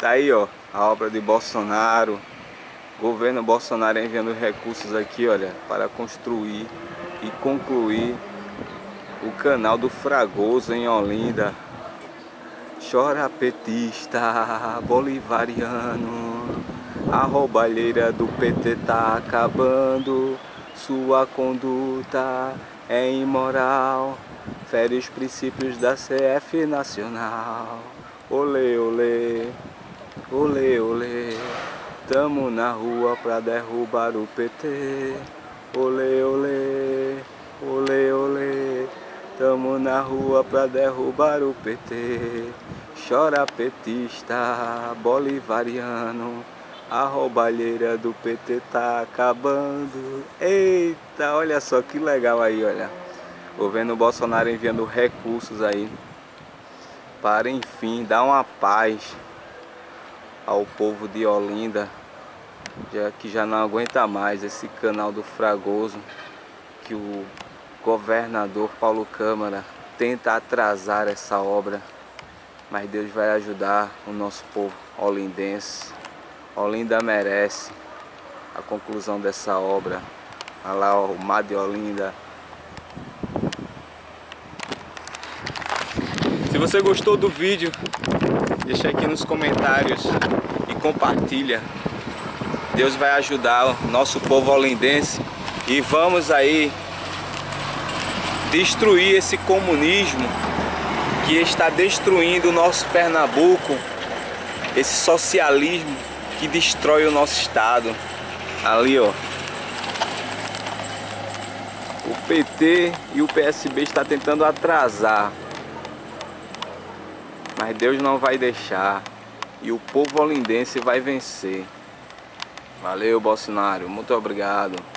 Tá aí, ó, a obra de Bolsonaro. Governo Bolsonaro enviando recursos aqui, olha, para construir e concluir o canal do Fragoso em Olinda. Chora petista bolivariano, a roubalheira do PT tá acabando. Sua conduta é imoral, fere os princípios da CF Nacional. Olê, olê, olê, olê, tamo na rua pra derrubar o PT. Olê, olê, olê, olê, tamo na rua pra derrubar o PT. Chora petista bolivariano, a roubalheira do PT tá acabando. Eita, olha só que legal aí, olha. Governo Bolsonaro enviando recursos aí para, enfim, dar uma paz ao povo de Olinda, já que já não aguenta mais esse canal do Fragoso, que o governador Paulo Câmara tenta atrasar essa obra. Mas Deus vai ajudar o nosso povo olindense. Olinda merece a conclusão dessa obra. Olha lá, ó, o mar de Olinda. Se você gostou do vídeo, deixa aqui nos comentários e compartilha. Deus vai ajudar o nosso povo olindense e vamos aí destruir esse comunismo que está destruindo o nosso Pernambuco, esse socialismo que destrói o nosso estado. Ali, ó, o PT e o PSB está tentando atrasar, mas Deus não vai deixar e o povo olindense vai vencer. Valeu, Bolsonaro, muito obrigado.